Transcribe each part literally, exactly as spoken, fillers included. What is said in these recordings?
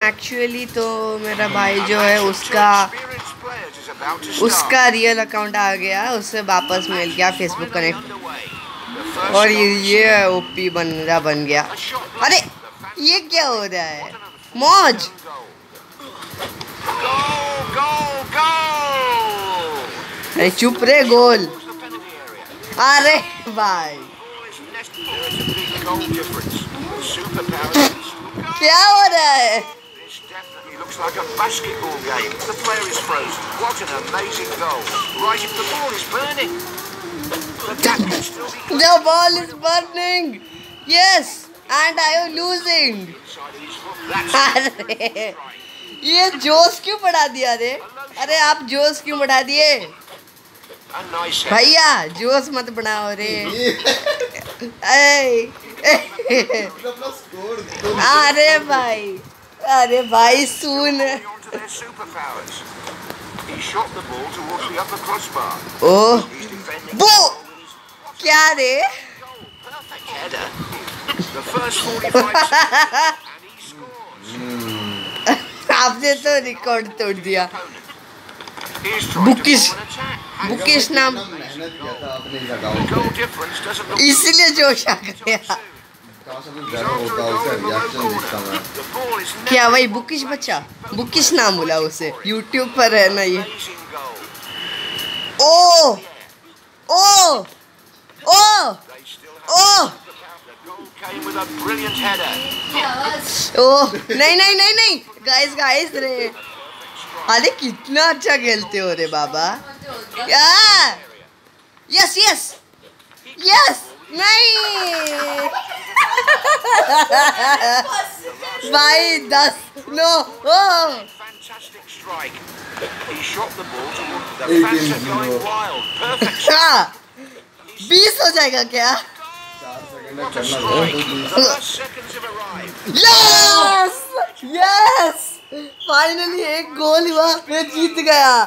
Actually तो मेरा भाई जो है उसका उसका रियल अकाउंट आ गया, उससे वापस मिल गया फेसबुक कनेक्ट और ये ये ओपी बंदा बन गया। अरे ये क्या हो रहा है? मौज अरे चुप रे गोल। अरे भाई क्या हो रहा है? Looks like a basketball game. The player is frozen. What an amazing goal. Right, if the ball is burning. The tap can still be... The ball is burning. Yes, and I am losing. अरे ये जोश क्यों बढ़ा दिया रे? अरे आप जोश क्यों बढ़ा दिए? भैया जोश मत बढ़ाओ रे। अरे भाई अरे भाई सुन। ओह वो क्या रे? आपने तो रिकॉर्ड तोड़ दिया। बुकिश बुकिश नाम इसलिए जोश आ गया। क्या भाई बुकिश बच्चा? बुकिश नाम बोला उसे, यूट्यूब पर है ना ये। ओ ओ ओ ओ ओह नहीं नहीं नहीं नहीं गाइस गाइस रे। अरे कितना अच्छा खेलते हो रे बाबा। यस यस यस नहीं भाई दस नो ओ बीस हो जाएगा क्या? यस यस फाइनली एक गोल हुआ, मैं जीत गया।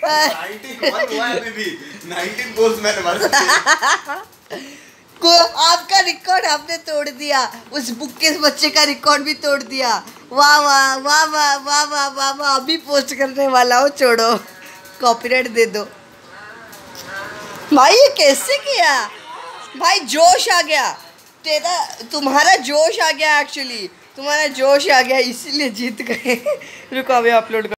को आपका रिकॉर्ड आपने तोड़ दिया, उस बुक के बच्चे का रिकॉर्ड भी तोड़ दिया। वाह वाह वाह वाह वाह वाह वाह वाह। अभी पोस्ट करने वाला हो, छोड़ो कॉपीराइट दे दो। भाई ये कैसे किया? भाई जोश आ गया तेरा, तुम्हारा जोश आ गया। एक्चुअली तुम्हारा जोश आ गया इसीलिए जीत गए। रुको अभी अपलोड